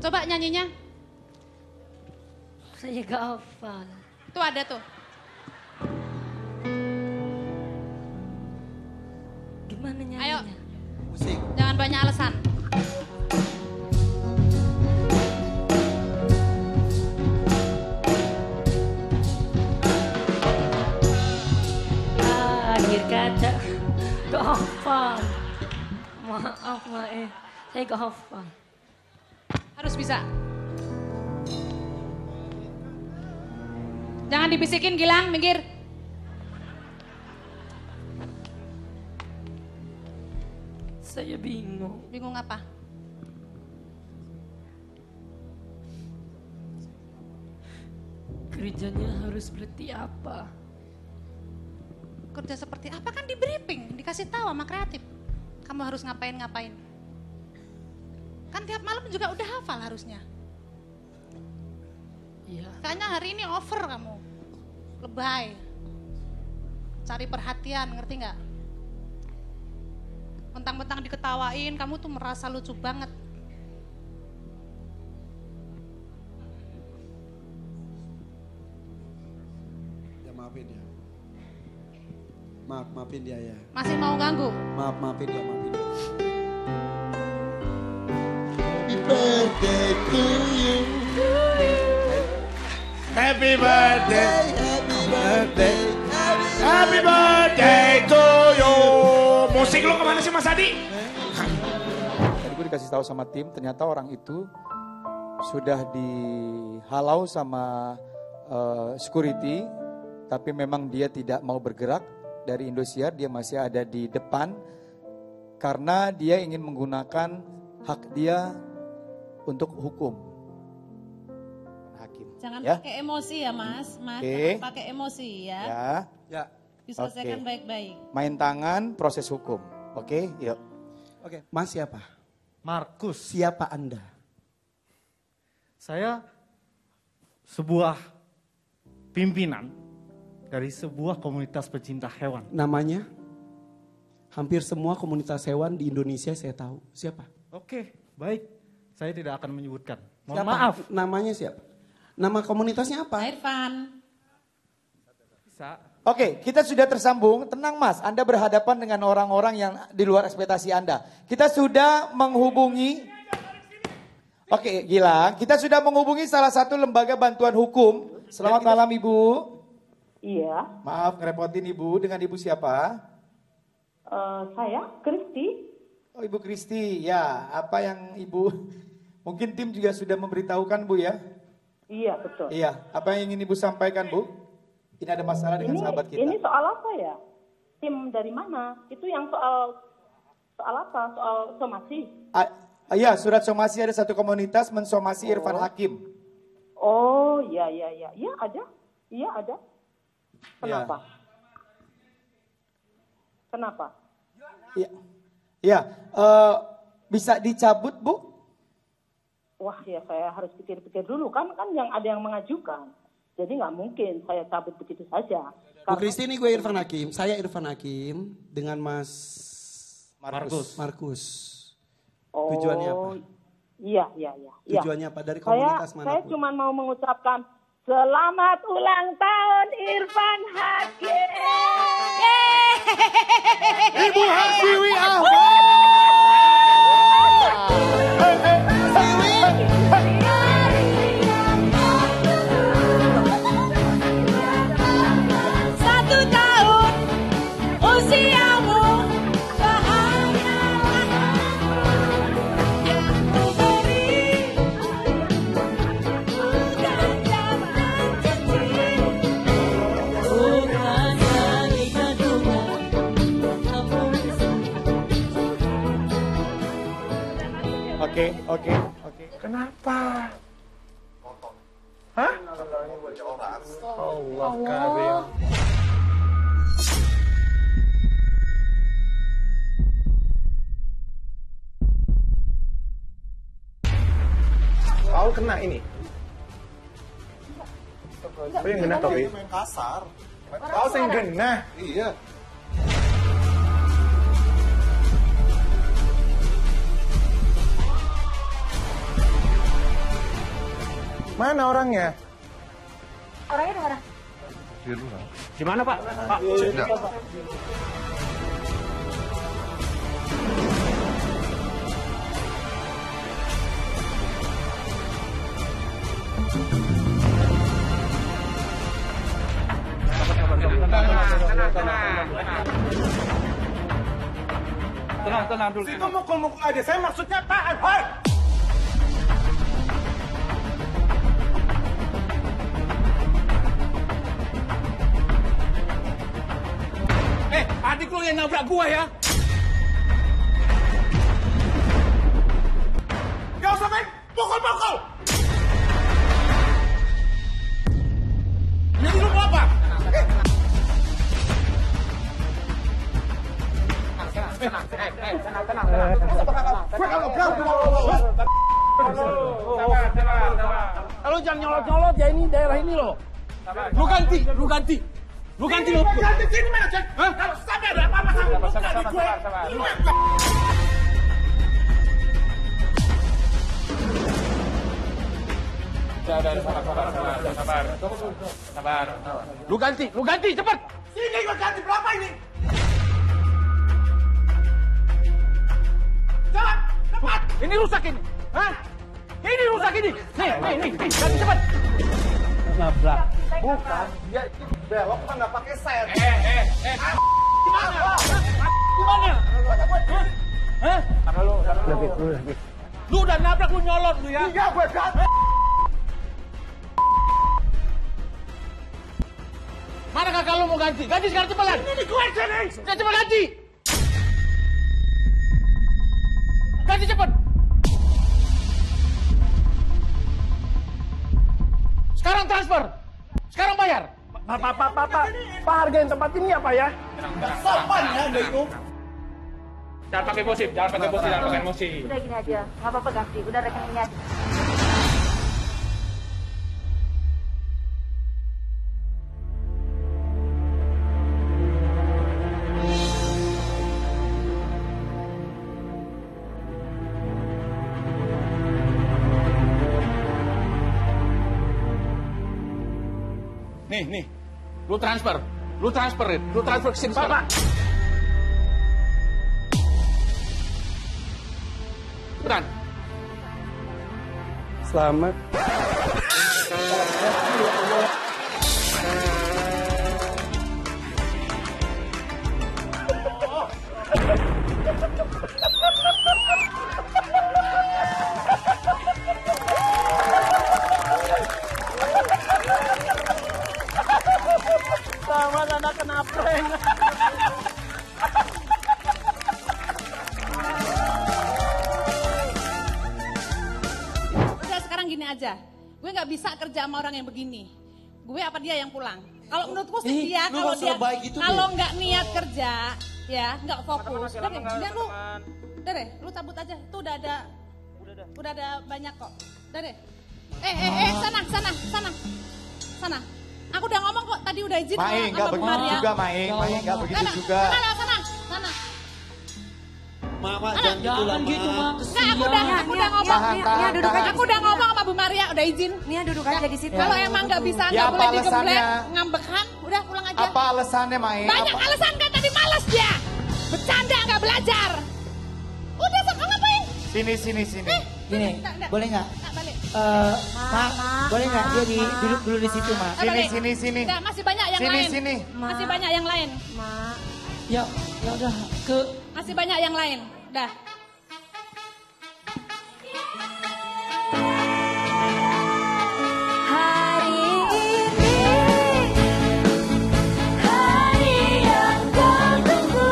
Coba nyanyinya. Saya gak hafal. Tuh ada tuh. Gimana nyanyinya? Ayo. Musik. Jangan banyak alasan. Akhir kata gak hafal. Maaf Mae, saya gak hafal. Harus bisa. Jangan dibisikin Gilang, minggir. Saya bingung. Bingung apa? Kerjanya harus seperti apa? Kerja seperti apa kan di briefing, dikasih tahu sama kreatif. Kamu harus ngapain-ngapain. Kan tiap malam juga udah hafal harusnya. Iya. Kayaknya hari ini over kamu. Lebay. Cari perhatian, ngerti nggak? Mentang-mentang diketawain, kamu tuh merasa lucu banget. Ya maafin ya. Maafin dia ya. Masih mau ganggu? Maafin dia, maafin dia. Happy birthday to you. Happy birthday, Happy birthday. happy birthday to you. Musik lu kemana sih Mas Adi? Tadi gue dikasih tahu sama tim, ternyata orang itu sudah dihalau sama security, tapi memang dia tidak mau bergerak dari Indosiar, dia masih ada di depan karena dia ingin menggunakan hak dia untuk hukum. Hakim. Jangan Ya. pakai emosi ya Mas, Oke. jangan pakai emosi ya. Ya, Ya. Diselesaikan Oke. baik-baik. main tangan, proses hukum. Oke, yuk. Oke, Mas siapa? Markus, Siapa Anda? saya sebuah pimpinan dari sebuah komunitas pecinta hewan. Namanya? Hampir semua komunitas hewan di Indonesia saya tahu. Siapa? Oke, baik. Saya tidak akan menyebutkan. Mohon Siapa? maaf. Namanya siapa? Nama komunitasnya Pak apa? Irfan, Bisa. Oke, kita sudah tersambung. Tenang Mas, Anda berhadapan dengan orang-orang yang di luar ekspektasi Anda. Kita sudah menghubungi, oke Gilang, kita sudah menghubungi salah satu lembaga bantuan hukum. Selamat malam Ibu. Iya, Maaf ngerepotin Ibu, dengan Ibu siapa? saya Kristi. Oh Ibu Kristi, ya apa yang Ibu, mungkin tim juga sudah memberitahukan Bu ya? Iya, betul. Iya, apa yang ingin Ibu sampaikan Bu? Ini ada masalah dengan sahabat kita. Ini soal apa ya? Tim dari mana? Itu yang soal apa? Soal somasi. Iya, surat somasi ada satu komunitas mensomasi Irfan Hakim. Oh, iya. Iya ada. Iya ada. Kenapa? Kenapa? Iya, iya. Bisa dicabut Bu? Wah ya saya harus pikir-pikir dulu kan yang ada yang mengajukan. Jadi nggak mungkin saya cabut begitu saja. Bu Kristi, ini gue Irfan Hakim. Saya Irfan Hakim dengan Mas Markus. Oh, Tujuannya apa? Iya. Tujuannya apa? Dari Saya komunitas mana? cuma mau mengucapkan selamat ulang tahun Irfan Hakim. Ibu Harsiwi Satu tahun usiamu bahagia yang ku beri bukan zaman janji bukan dari gadungan Oke. Kenapa? Hah? Allah karim. Kau kena ini. Kau yang kena topi. Main kasar. Kau yang kena. Iya. Mana orangnya? Orangnya di mana? Di mana Pak? Pak, tenang dulu. Itu mukul-mukul aja. Saya maksudnya tahan. Hoi! Adik lu yang nabrak gua ya. Gak usah main pukul-pukul. Jadi lu mau apa? Tenang. Lu jangan nyolot-nyolot ya, ini daerah ini loh. Lu ganti. Lu ganti sini mana, Cek? Hah? Kalau sampai ada apa-apa sama lu ganti gue. Sabar. Lu ganti, cepet. Sini gue ganti berapa ini? Cepat. Ini rusak ini. Hah? Ini rusak ini. Nih, ganti cepet. Nabrak. Bukan, dia belok kan nggak pakai sen. Gimana? Hah? Lebih. Lu udah nabrak, lu nyolot lu ya? Iya, gue ganti. Mana kakak lu mau ganti? Ganti sekarang cepetan. Ini gue sini. Cepat ganti. Ganti cepet. Sekarang transfer. Sekarang bayar. Pak hargain tempat ini ya Pak ya? Nggak sopan ya Anda itu. Jangan pakai emosi. Udah gini aja, nggak apa-apa ganti. Udah rekeningnya aja. Nih. Lu transfer ke sini sekarang. Beran. Selamat. Sama anak kena prank. Udah sekarang gini aja, gue nggak bisa kerja sama orang yang begini. Gue apa dia yang pulang? Kalau menurutku sih dia, kalau nggak niat kerja, ya nggak fokus. Udah deh, lu cabut aja. Itu udah ada banyak kok. Udah deh. Sana. Aku udah ngomong kok, tadi udah izin sama Bu Maria. Nggak begitu juga. Sana. Mama jangan gitu, Ma. Enggak, aku udah ngomong. Aku udah ngomong sama Bu Maria, udah izin. Nia duduk aja di situ. Kalau emang nggak bisa, Ya, nggak boleh apa alasannya? digembleng, ngambekan, udah pulang aja. Apa alasannya, Mai? Banyak alasan kan, tadi malas dia. Bercanda nggak belajar. Udah, ngapain? Sini. Gini, Nggak. boleh nggak? Nggak balik. Mak, boleh nggak dia duduk dulu di situ, Mak? Sini. Nggak, masih banyak yang lain. Sini. Masih banyak yang lain. Ya udah ke. Masih banyak yang lain. Dah. Hari ini, hari yang kau tunggu,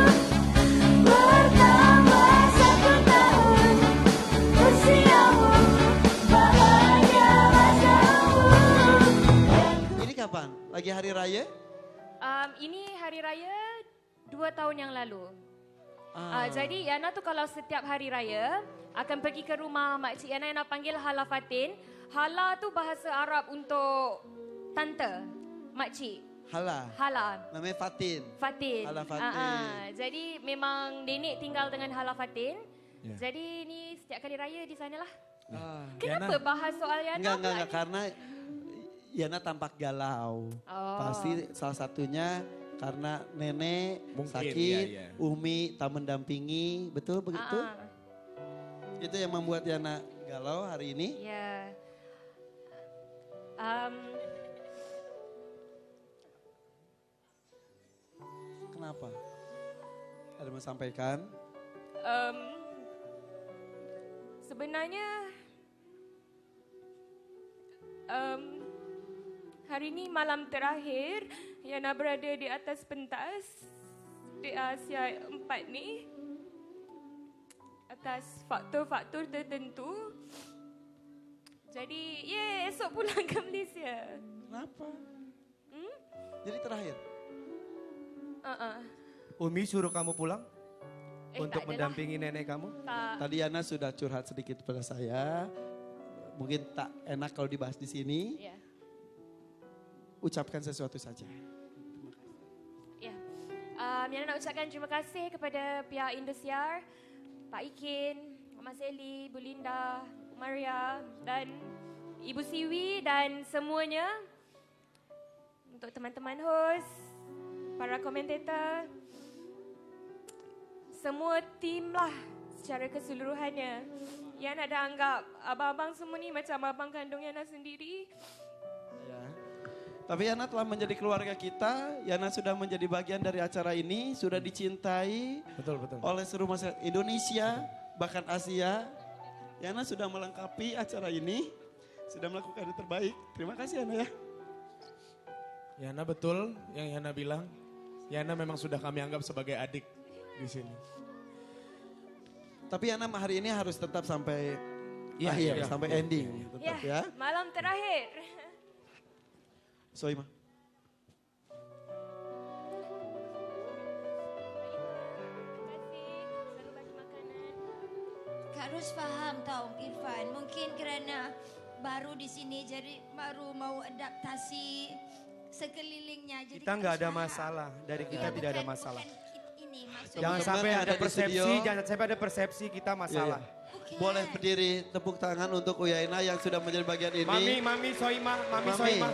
bertambah 1 tahun usiamu, bahagia masamu. Ini kapan? Lagi hari raya? Ini hari raya 2 tahun yang lalu. Jadi Yana tu kalau setiap hari raya akan pergi ke rumah makcik Yana panggil Hala Fatin. Hala tu bahasa Arab untuk tante, makcik. Hala. Namanya Fatin. Hala Fatin. Jadi memang nenek tinggal dengan Hala Fatin. Jadi ni setiap kali raya di sanalah. Kenapa bahas soal Yana? Enggak, karena Yana tampak galau. Pasti salah satunya karena nenek sakit, Umi tak mendampingi, betul begitu? Itu yang membuat Yana galau hari ini? Ya. Kenapa? Ada mau sampaikan? Sebenarnya hari ini malam terakhir Yana berada di atas pentas di Asia 4 ni atas faktor-faktor tertentu. Jadi esok pulang ke Malaysia. Kenapa? Jadi terakhir? Umi suruh kamu pulang? Untuk tak adalah. mendampingi nenek kamu? Tak. Tadi Yana sudah curhat sedikit pada saya. Mungkin tak enak kalau dibahas di sini. Ya. Ucapkan sesuatu saja. Ya. Yana nak ucapkan terima kasih kepada pihak Indosiar, Pak Ikin, Mama Sally, Bu Linda, Maria dan Ibu Siwi dan semuanya. Untuk teman-teman host, para komentator, semua tim lah secara keseluruhannya. Yana dah anggap abang-abang semua ni macam abang kandung Yana sendiri. Ya. Tapi Yana telah menjadi keluarga kita, Yana sudah menjadi bagian dari acara ini, sudah dicintai oleh seluruh masyarakat Indonesia, bahkan Asia. Yana sudah melengkapi acara ini, sudah melakukan yang terbaik. Terima kasih Yana ya. Yana betul yang Yana bilang. Yana memang sudah kami anggap sebagai adik di sini. Tapi Yana hari ini harus tetap sampai akhir, sampai ending. Tetap ya. Malam terakhir. Soima. Kak Ros faham tau Irfan, mungkin kerana baru di sini jadi baru mau adaptasi sekelilingnya. Jadi Kita nggak ada masalah, dari kita tidak ada masalah. Ini Jangan sampai ada persepsi, jangan sampai ada persepsi kita masalah. Boleh berdiri tepuk tangan untuk Uyaina yang sudah menjadi bagian ini. Mami Soima, Mami Soima.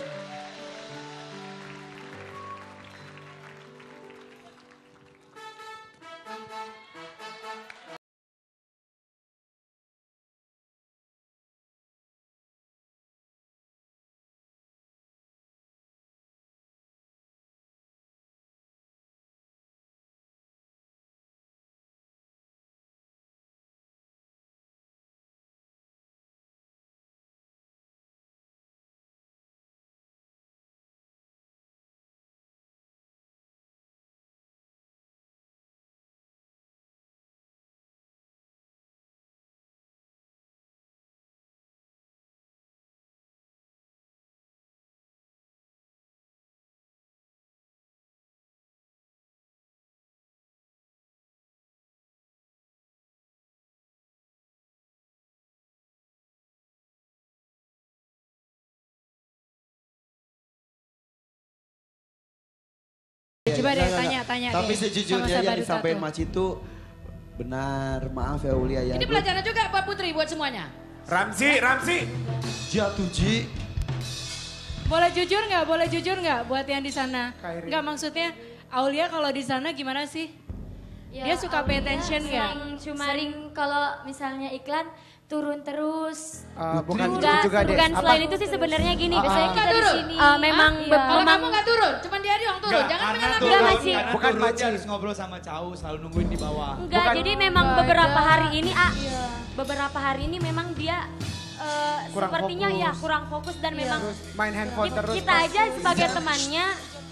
Coba deh tanya Tapi deh, sejujurnya sama yang disampaikan Maci itu benar. Maaf ya Ulia ya. Ini pelajaran juga buat Putri, buat semuanya. Ramzi. Jatuh Ji. Boleh jujur nggak buat yang di sana? Nggak, maksudnya Aulia kalau di sana gimana sih? Ya, Dia suka pay attention nggak? Sering kalau misalnya iklan turun terus. Bukan Selain itu sih sebenarnya gini. Biasanya kita di sini memang Kalau kamu nggak turun, cuman dia doang turun. Jangan menyalahkan. Bukan Maci harus ngobrol sama Cau, selalu nungguin di bawah. Enggak, jadi memang beberapa hari ini beberapa hari ini memang dia sepertinya fokus. ya kurang fokus dan memang main handphone terus. kita aja sebagai temannya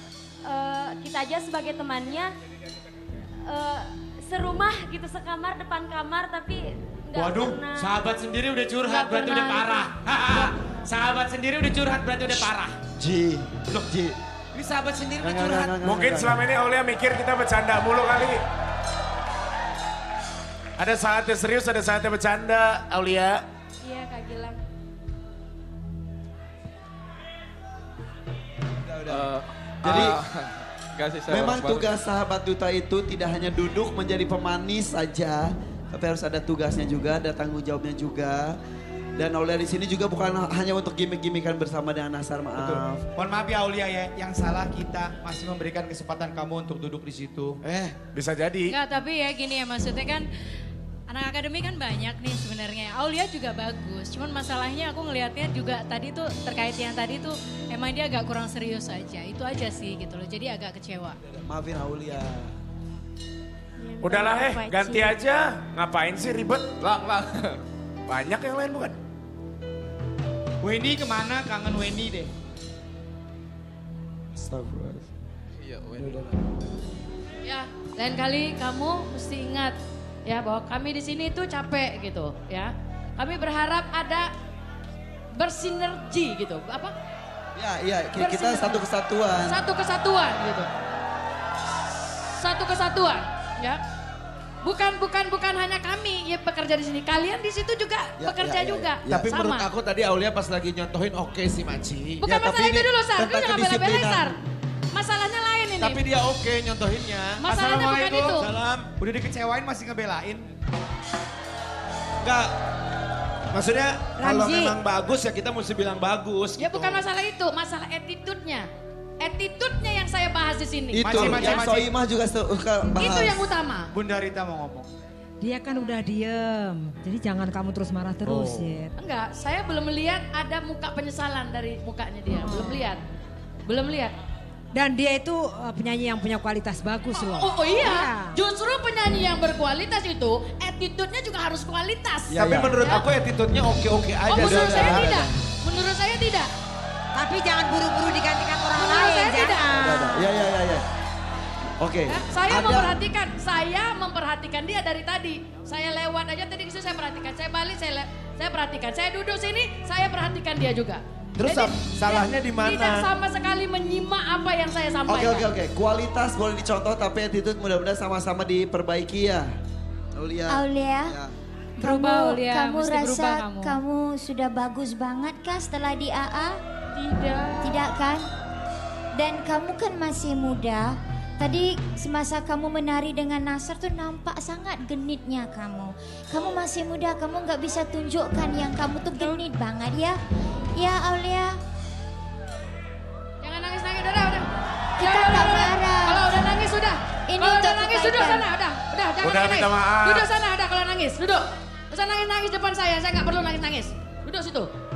serumah gitu, sekamar depan kamar tapi nggak pernah. Sahabat sendiri udah curhat berarti udah parah. Sahabat sendiri udah curhat berarti udah parah. Ji. Ini sahabat sendiri udah curhat. Mungkin selama ini Aulia mikir kita bercanda mulu kali. Ada saatnya serius, ada saatnya bercanda, Aulia. Iya Kak Gilang. Jadi memang tugas sahabat duta itu tidak hanya duduk menjadi pemanis saja, tapi harus ada tugasnya juga, ada tanggung jawabnya juga. Dan Aulia di sini juga bukan hanya untuk gimmick-gimmickan bersama dengan Nasar, maaf. Betul. Mohon maaf ya Aulia ya, yang salah kita masih memberikan kesempatan kamu untuk duduk di situ. Bisa jadi. Enggak, tapi ya gini ya, maksudnya kan anak akademi kan banyak nih sebenarnya. Aulia juga bagus, cuman masalahnya aku ngelihatnya juga tadi tuh terkait yang tadi tuh emang dia agak kurang serius aja. Itu aja sih gitu loh, jadi agak kecewa. Maafin Aulia. Udahlah ganti aja. Ngapain sih ribet? Lang. Banyak yang lain bukan? Weni kemana? Kangen Weni deh. Astagfirullah. Iya, Weni. Ya, lain kali kamu mesti ingat ya bahwa kami di sini itu capek gitu ya. Kami berharap ada bersinergi gitu. Apa? Ya, kita satu kesatuan. Satu kesatuan gitu. Satu kesatuan ya. Bukan hanya kami yang bekerja di sini. Kalian di situ juga bekerja juga. Tapi sama. menurut aku tadi Aulia pas lagi nyontohin oke sih Maci. Bukan masalah itu dulu Sar, lu jangan bela-belain Sar. Masalahnya lain ini. Tapi dia oke nyontohinnya. Masalahnya bukan itu. Salam. Udah dikecewain masih ngebelain. Enggak. Maksudnya kalau memang bagus ya kita mesti bilang bagus. Ya bukan masalah itu, masalah attitude-nya. Attitude-nya yang saya bahas di sini. Itu yang Soimah juga suka bahas. Itu yang utama. Bunda Rita mau ngomong. Dia kan udah diem, jadi jangan kamu terus marah terus ya. Enggak, saya belum melihat ada muka penyesalan dari mukanya dia. Belum lihat. Dan dia itu penyanyi yang punya kualitas bagus loh. Oh iya, justru penyanyi yang berkualitas itu attitude-nya juga harus kualitas. Tapi menurut aku attitude-nya oke-oke aja. Menurut saya tidak. Menurut saya tidak. Tapi jangan buru-buru digantikan orang lain. Menurut saya tidak. Ya. Oke. Saya memperhatikan dia dari tadi. Saya lewat aja tadi ke situ saya perhatikan. Saya balik saya perhatikan. Saya duduk sini saya perhatikan dia juga. Terus jadi, salahnya di mana? Tidak sama sekali menyimak apa yang saya sampaikan. Oke. Kualitas boleh dicontoh tapi attitude mudah-mudahan sama-sama diperbaiki ya. Aulia. Ya. Kamu rasa kamu sudah bagus banget kah setelah di AA? Tidak kan? Dan kamu kan masih muda. Tadi semasa kamu menari dengan Nasar tuh nampak sangat genitnya kamu. Kamu masih muda, kamu nggak bisa tunjukkan yang kamu tuh genit banget ya. Ya Aulia. Jangan nangis-nangis, udah. Kita nggak marah. Kalau udah nangis sudah. Ini kalau untuk udah nangis duduk sana, udah jangan udah, nangis. Minta maaf. Duduk sana, udah kalau nangis, duduk. Usah nangis-nangis depan saya nggak perlu nangis-nangis. Duduk situ.